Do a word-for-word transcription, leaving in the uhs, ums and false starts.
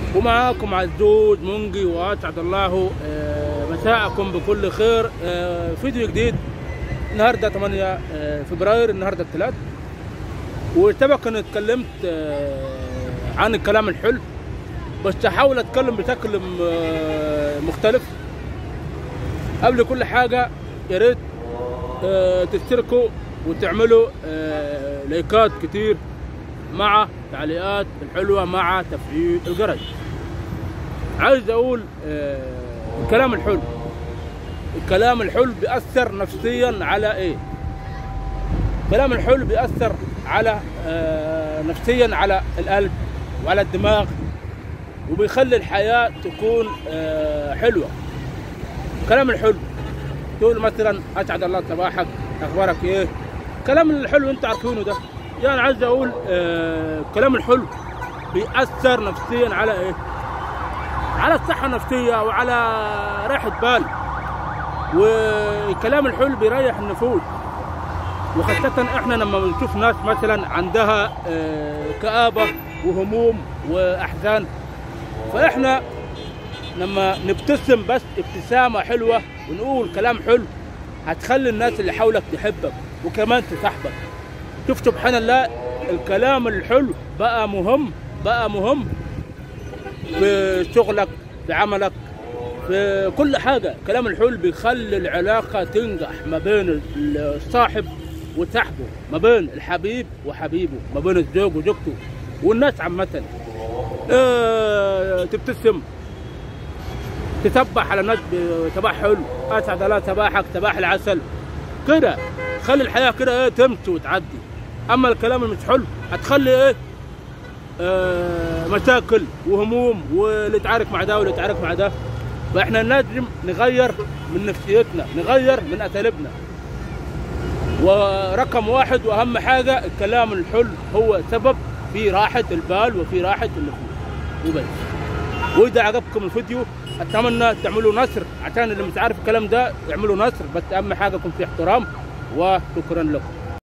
ومعاكم عزوز منجي، واسعد الله مساءكم بكل خير. فيديو جديد النهارده ثمانية فبراير، النهارده الثلاث. وسبق اني اتكلمت عن الكلام الحلو، بس هحاول اتكلم بشكل مختلف. قبل كل حاجه يا ريت تشتركوا وتعملوا لايكات كتير مع تعليقات الحلوه مع تفعيل الجرس. عايز اقول الكلام الحلو، الكلام الحلو بيأثر نفسيا على ايه؟ الكلام الحلو بيأثر على نفسيا على القلب وعلى الدماغ، وبيخلي الحياه تكون حلوه. الكلام الحلو تقول مثلا اسعد الله صباحك، اخبارك ايه؟ الكلام الحلو انت عارفينه ده. يعني عايز اقول آه الكلام الحلو بيأثر نفسيا على ايه؟ على الصحة النفسية وعلى راحة بال. والكلام الحلو بيريح النفوس، وخاصة احنا لما بنشوف ناس مثلا عندها آه كآبة وهموم واحزان، فاحنا لما نبتسم بس ابتسامة حلوة ونقول كلام حلو هتخلي الناس اللي حولك تحبك وكمان تصاحبك. شوف سبحان الله، الكلام الحلو بقى مهم، بقى مهم في شغلك، في عملك، في كل حاجة. الكلام الحلو بيخلي العلاقة تنجح ما بين الصاحب وصاحبه، ما بين الحبيب وحبيبه، ما بين الزوج وزوجته والناس عامة. اه تبتسم، تسبح على الناس بصباح حلو، اسعد الله صباحك صباح العسل كده، خلي الحياة كده ايه تمشي وتعدي. اما الكلام اللي مش حلو هتخلي ايه آه مشاكل وهموم، واللي يتعارك مع ده واللي يتعارك مع ده. فاحنا لازم نغير من نفسيتنا، نغير من اساليبنا. ورقم واحد واهم حاجة الكلام الحلو هو سبب في راحة البال وفي راحة النفوس وبس. واذا عجبكم الفيديو اتمنى تعملوا نشر، عشان اللي مش عارف الكلام ده يعملوا نشر، بس اهم حاجة يكون في احترام. وشكرا لكم.